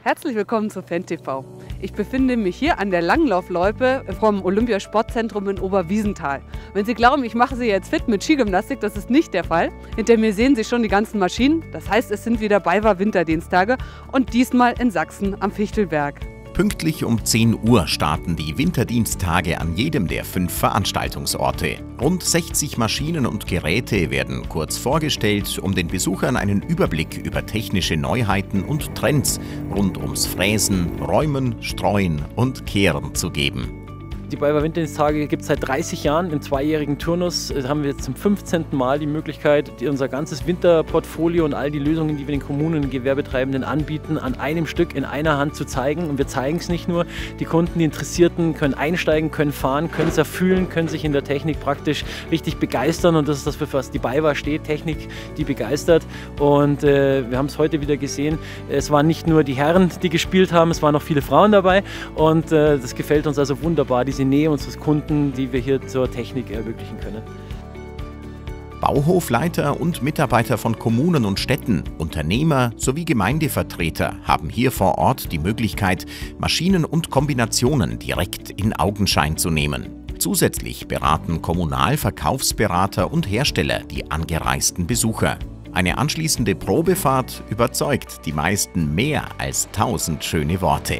Herzlich willkommen zu FenTV. Ich befinde mich hier an der Langlaufloipe vom Olympiasportzentrum in Oberwiesenthal. Wenn Sie glauben, ich mache Sie jetzt fit mit Skigymnastik, das ist nicht der Fall. Hinter mir sehen Sie schon die ganzen Maschinen. Das heißt, es sind wieder BayWa-Winterdiensttage und diesmal in Sachsen am Fichtelberg. Pünktlich um 10 Uhr starten die Winterdiensttage an jedem der 5 Veranstaltungsorte. Rund 60 Maschinen und Geräte werden kurz vorgestellt, um den Besuchern einen Überblick über technische Neuheiten und Trends rund ums Fräsen, Räumen, Streuen und Kehren zu geben. Die BayWa-Winterdiensttage gibt es seit 30 Jahren. Im zweijährigen Turnus haben wir jetzt zum 15. Mal die Möglichkeit, unser ganzes Winterportfolio und all die Lösungen, die wir den Kommunen und Gewerbetreibenden anbieten, an einem Stück in einer Hand zu zeigen. Und wir zeigen es nicht nur. Die Kunden, die Interessierten können einsteigen, können fahren, können es erfühlen, können sich in der Technik praktisch richtig begeistern. Und das ist das, für was die BayWa steht, Technik, die begeistert. Und wir haben es heute wieder gesehen. Es waren nicht nur die Herren, die gespielt haben, es waren auch viele Frauen dabei. Und das gefällt uns also wunderbar, diese Nähe unseres Kunden, die wir hier zur Technik ermöglichen können. Bauhofleiter und Mitarbeiter von Kommunen und Städten, Unternehmer sowie Gemeindevertreter haben hier vor Ort die Möglichkeit, Maschinen und Kombinationen direkt in Augenschein zu nehmen. Zusätzlich beraten Kommunalverkaufsberater und Hersteller die angereisten Besucher. Eine anschließende Probefahrt überzeugt die meisten mehr als 1000 schöne Worte.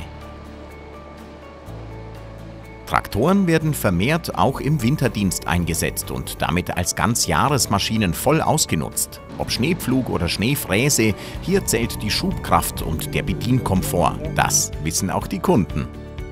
Traktoren werden vermehrt auch im Winterdienst eingesetzt und damit als Ganzjahresmaschinen voll ausgenutzt. Ob Schneepflug oder Schneefräse, hier zählt die Schubkraft und der Bedienkomfort. Das wissen auch die Kunden.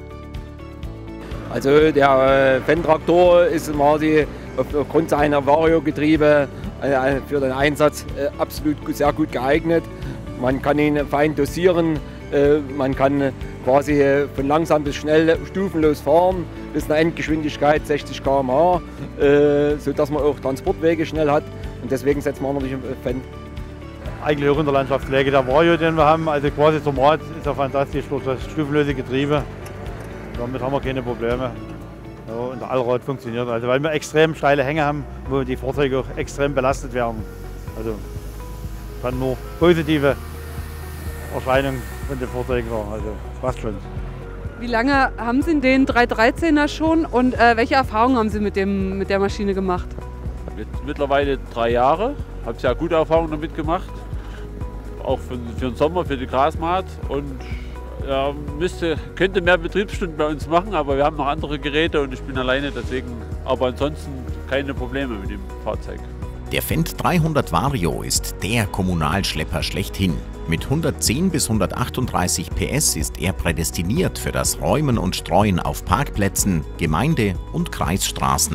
Also der Fendt-Traktor ist aufgrund seiner Vario-Getriebe für den Einsatz absolut sehr gut geeignet. Man kann ihn fein dosieren, man kann quasi von langsam bis schnell stufenlos fahren, bis eine Endgeschwindigkeit 60 km/h, sodass man auch Transportwege schnell hat. Und deswegen setzen wir natürlich auf Fendt. Eigentlich auch in der Landschaftspflege. Der Vario, den wir haben, also quasi zum Rad, ist ja fantastisch durch das stufenlose Getriebe. Damit haben wir keine Probleme. Ja, und der Allrad funktioniert. Also weil wir extrem steile Hänge haben, wo die Fahrzeuge auch extrem belastet werden. Also kann nur positive Erscheinungen von den Fahrzeugen waren. Also passt schon. Wie lange haben Sie den 313er schon und welche Erfahrungen haben Sie mit der Maschine gemacht? Mittlerweile 3 Jahre. Habe sehr gute Erfahrungen damit gemacht. Auch für den Sommer, für die Grasmaat. Und ja, könnte mehr Betriebsstunden bei uns machen, aber wir haben noch andere Geräte und ich bin alleine, deswegen. Aber ansonsten keine Probleme mit dem Fahrzeug. Der Fendt 300 Vario ist der Kommunalschlepper schlechthin. Mit 110 bis 138 PS ist er prädestiniert für das Räumen und Streuen auf Parkplätzen, Gemeinde- und Kreisstraßen.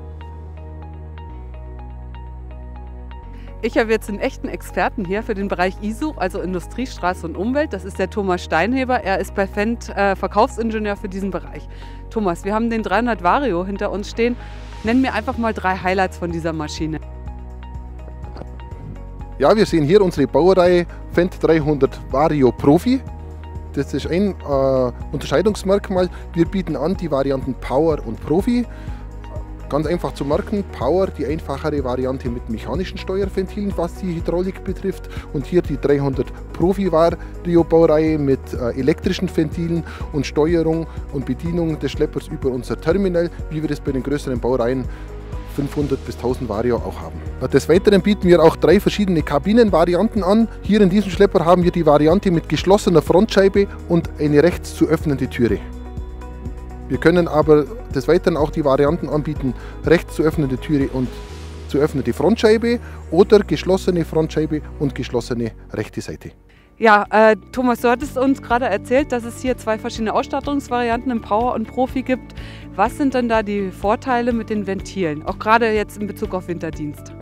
Ich habe jetzt einen echten Experten hier für den Bereich ISU, also Industrie, Straße und Umwelt. Das ist der Thomas Steinheber. Er ist bei Fendt Verkaufsingenieur für diesen Bereich. Thomas, wir haben den 300 Vario hinter uns stehen. Nenn mir einfach mal 3 Highlights von dieser Maschine. Ja, wir sehen hier unsere Baureihe Fendt 300 Vario Profi. Das ist ein Unterscheidungsmerkmal. Wir bieten an die Varianten Power und Profi. Ganz einfach zu merken, Power, die einfachere Variante mit mechanischen Steuerventilen, was die Hydraulik betrifft. Und hier die 300 Profi Vario Baureihe mit elektrischen Ventilen und Steuerung und Bedienung des Schleppers über unser Terminal, wie wir das bei den größeren Baureihen 500 bis 1000 Vario auch haben. Des Weiteren bieten wir auch 3 verschiedene Kabinenvarianten an. Hier in diesem Schlepper haben wir die Variante mit geschlossener Frontscheibe und eine rechts zu öffnende Türe. Wir können aber des Weiteren auch die Varianten anbieten, rechts zu öffnende Türe und zu öffnende Frontscheibe oder geschlossene Frontscheibe und geschlossene rechte Seite. Ja, Thomas, du hattest uns gerade erzählt, dass es hier 2 verschiedene Ausstattungsvarianten im Power und Profi gibt. Was sind denn da die Vorteile mit den Ventilen, auch gerade jetzt in Bezug auf Winterdienst?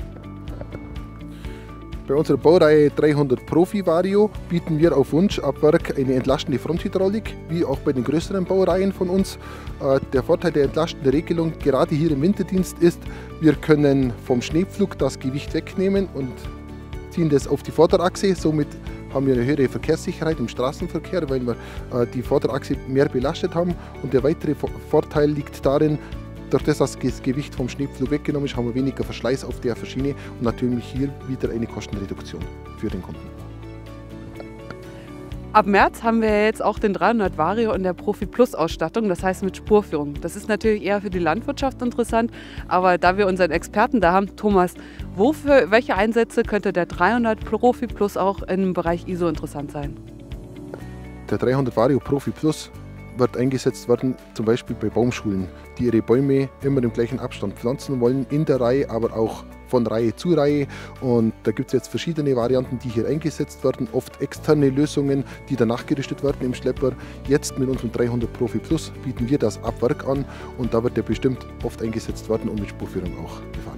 Bei unserer Baureihe 300 Profi Vario bieten wir auf Wunsch ab Werk eine entlastende Fronthydraulik, wie auch bei den größeren Baureihen von uns. Der Vorteil der entlastenden Regelung gerade hier im Winterdienst ist, wir können vom Schneepflug das Gewicht wegnehmen und ziehen das auf die Vorderachse. Somit haben wir eine höhere Verkehrssicherheit im Straßenverkehr, weil wir die Vorderachse mehr belastet haben. Und der weitere Vorteil liegt darin, durch das Gewicht vom Schneepflug weggenommen ist, haben wir weniger Verschleiß auf der Schiene und natürlich hier wieder eine Kostenreduktion für den Kunden. Ab März haben wir jetzt auch den 300 Vario in der Profi Plus Ausstattung, das heißt mit Spurführung. Das ist natürlich eher für die Landwirtschaft interessant, aber da wir unseren Experten da haben, Thomas, welche Einsätze könnte der 300 Profi Plus auch im Bereich ISO interessant sein? Der 300 Vario Profi Plus wird eingesetzt werden, zum Beispiel bei Baumschulen, die ihre Bäume immer im gleichen Abstand pflanzen wollen, in der Reihe, aber auch von Reihe zu Reihe. Und da gibt es jetzt verschiedene Varianten, die hier eingesetzt werden, oft externe Lösungen, die dann nachgerüstet werden im Schlepper. Jetzt mit unserem 300 Profi Plus bieten wir das ab Werk an und da wird der bestimmt oft eingesetzt werden und mit Spurführung auch gefahren.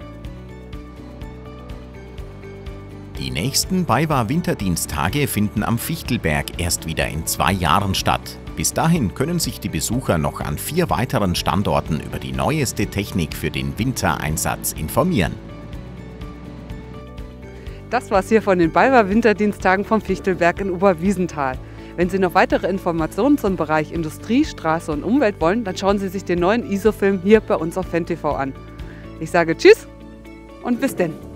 Die nächsten BayWa-Winterdiensttage finden am Fichtelberg erst wieder in 2 Jahren statt. Bis dahin können sich die Besucher noch an 4 weiteren Standorten über die neueste Technik für den Wintereinsatz informieren. Das war's hier von den BayWa-Winterdienstagen vom Fichtelberg in Oberwiesenthal. Wenn Sie noch weitere Informationen zum Bereich Industrie, Straße und Umwelt wollen, dann schauen Sie sich den neuen ISO-Film hier bei uns auf FenTV an. Ich sage Tschüss und bis denn!